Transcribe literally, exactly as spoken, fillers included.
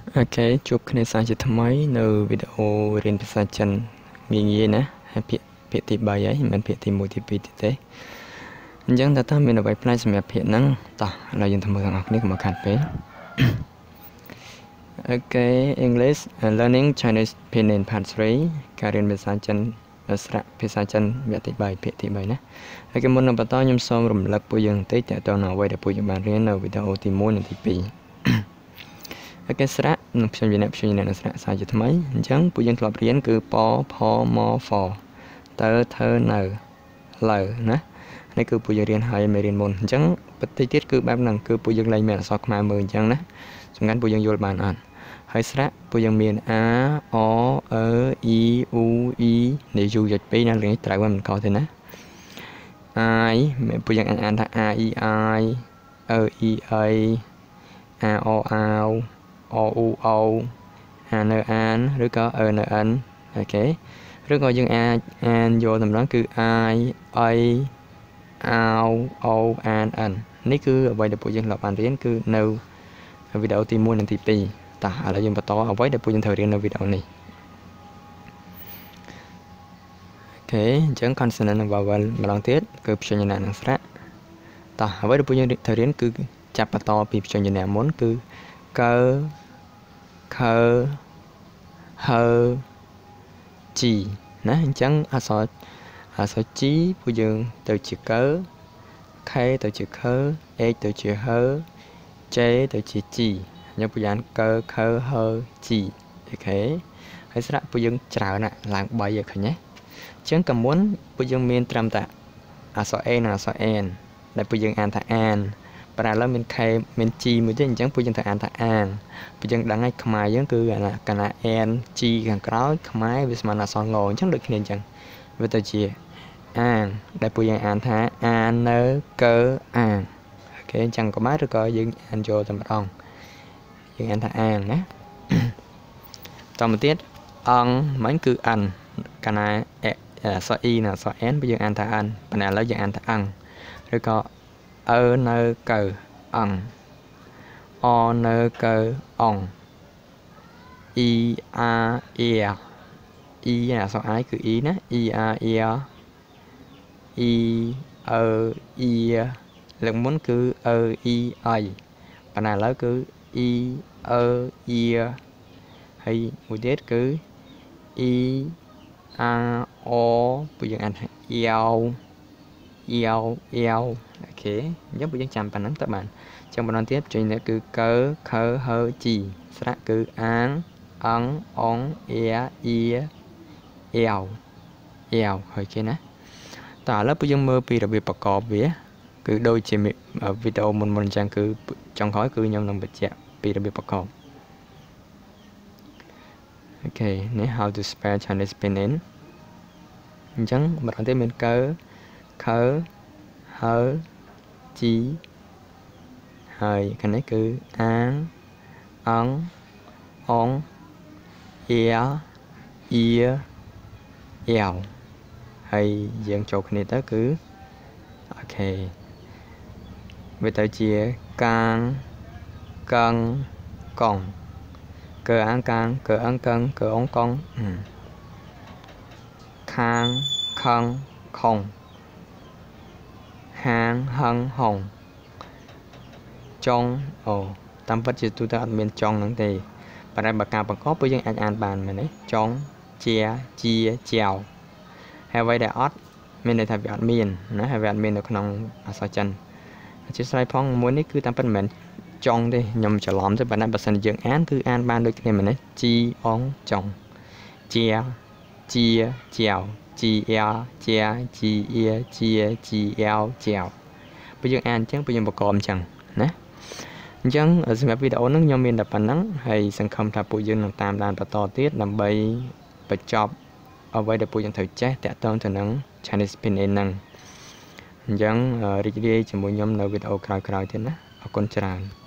អូខេជួបគ្នាសាជាថ្មីនៅវីដេអូរៀនភាសាចិនងាយៗណាហើយភាគភាគទី3ហើយមិនមែនភាគទី1ទី2ទៀតទេអញ្ចឹងតើតើមានអ្វីផ្នែកសម្រាប់ភាគហ្នឹងតោះឥឡូវយើងទៅមើលទាំងអស់គ្នាកុំខាត់ពេកអូខេ English Learning Chinese Pinyin Part three ការរៀនភាសាចិនស្រៈភាសាចិនវគ្គទី3ភាគទី3ណាហើយមុននឹងបន្តខ្ញុំសូមរំលឹកពួកយើងបន្តិចតើតើអ្វីដែលពួកយើងបានរៀននៅវីដេអូទី1និងទី2អូខេស្រៈនឹងខ្ញុំមានអ្នកខ្ញុំមានអ្នកស្រៈសាជាថ្មីអញ្ចឹងពួកយើងធ្លាប់រៀនគឺពផមហ្វតើធ្វើនៅលើណានេះគឺពួកយើងរៀនហើយមិនរៀនមុនអញ្ចឹងបន្តិចទៀតគឺបែបហ្នឹងគឺពួកយើងលែងមានអក្សរខ្មែរមើលអញ្ចឹងណាសំខាន់ពួកយើងយល់បានអត់ហើយស្រៈពួកយើងមាន a o e i u i នេះយូរយ៉ាងពីរណាលេងត្រូវមិនខុសទេណា i ពួកយើងអានថា a i i e i a a o ao o u o អាននៅអានឬក៏អឺនៅអានអូខេឬក៏យើងអាចអានយកតម្រងគឺ i a ao o an n នេះគឺអ្វីដែលពួកយើងធ្លាប់បានរៀនគឺនៅវីដេអូទី1និងទី2តោះឥឡូវយើងបន្តអ្វីដែលពួកយើងត្រូវរៀននៅវីដេអូនេះអូខេអញ្ចឹង consonant និង vowel ម្ដងទៀតគឺព្យញ្ជនៈនិងស្រៈតោះអ្វីដែលពួកយើងត្រូវរៀនគឺចាប់បន្តពីព្យញ្ជនៈមុនគឺកខហជីណាអញ្ចឹងអក្សរអក្សរជីពួកយើងទៅជាកខទៅជាខអេទៅជាហចេទៅជាជីញ៉ាំពួកយ៉ាងកខហជីអូខេហើយស្រៈពួកយើងច្រើនណាស់ឡើង3ឲ្យឃើញណាអញ្ចឹងកមុនពួកយើងមានត្រឹមតែអក្សរ A និងអក្សរ N ដែលពួកយើងអានថាអានប៉ុន្តែឥឡូវមាន K មាន G មួយទៀតអញ្ចឹងពួកយើងត្រូវអានថាអានពួកយើងដឹងហើយខ្មែរយើងគឺអាណាកណា N G ខាងក្រោយខ្មែរវាស្មើនឹងអក្សរងអញ្ចឹងដូចគ្នាអញ្ចឹងវាទៅជាអានដែលពួកយើងអានថាអាននៅកើអានអូខេអញ្ចឹងក៏បានឬក៏យើងអានចូលតែម្ដងយើងអានថាអានណាតទៅទៀតអង្គមិញគឺ N កណាអក្សរ E និងអក្សរ N ពួកយើងអានថា N ប៉ុន្តែឥឡូវយើងអានថាអង្គឬក៏អឺនៅកើអង្គអនៅកើអង្គ E R E E អក្សរ I គឺ E ណា E R E E អឺ E លើកមុនគឺអឺ E I ប៉ុន្តែឥឡូវគឺ E អឺ E ហើយមួយទៀតគឺ E R O ពួកយើងអានថាយ៉ាវយ៉ាវយ៉ាវអូខេអញ្ចឹងពួកយើងចាំប៉ុណ្ណឹងទៅបានអញ្ចឹងបន្តទៀតចេញនេះគឺកើខហជីស្រៈគឺអានអង្គអងអ៊ីអ៊ីយ៉ាវយ៉ាវហើយគេណាតើឥឡូវពួកយើងមើលពីរបៀបប្រកបវាគឺដូចជាវីដេអូមុនមុនអញ្ចឹងគឺចុងក្រោយគឺខ្ញុំនឹងបញ្ជាក់ពីរបៀបប្រកបអូខេនេះ how to spell Chinese pinyin អញ្ចឹងបន្តទៀតមានកើខហជីហើយខាងនេះគឺអានអង្គអងអ៊ីអ៊ីយ៉ាវហើយយើងចូលគ្នាទៅគឺអូខេវាទៅជាកាងកឹងកងកើអាងកាងកើអងកឹងកើអងកងខាងខឹងខុងហាងហឹងហុងចុងអូតាមពិតជាទូទៅអត់មានចុងហ្នឹងទេប៉ុន្តែបើការបង្កប់ពួកយើងអាចអានបានមែនទេចុងជាជាជាវហើយអ្វីដែលអត់មានន័យថាវាអត់មានណាហើយវាអត់មាននៅក្នុងអក្សរចិនជាស្រ័យផងមួយនេះគឺតាមពិតមិនមែនចុងទេខ្ញុំច្រឡំទេប៉ុន្តែបើសិនយើងអានគឺអានបានដូចគ្នាមែនទេជីអងចុងជាជាជាវជីយ៉ាជាជីអ៊ីជាជីយ៉ាវជាវពេលយើងអានអញ្ចឹងពេលយើងបង្កប់អញ្ចឹងណាអញ្ចឹងសម្រាប់វីដេអូនេះខ្ញុំមានតែប៉ុណ្ណឹងហើយសង្ឃឹមថាពួកយើងនឹងតាមដានបន្តទៀតដើម្បីបញ្ចប់អ្វីដែលពួកយើងត្រូវចេះតាក់ទងទៅនឹង Chinese Pinyin ហ្នឹងអញ្ចឹងរីករាយជាមួយខ្ញុំនៅវីដេអូក្រោយៗទៀតណាអរគុណច្រើន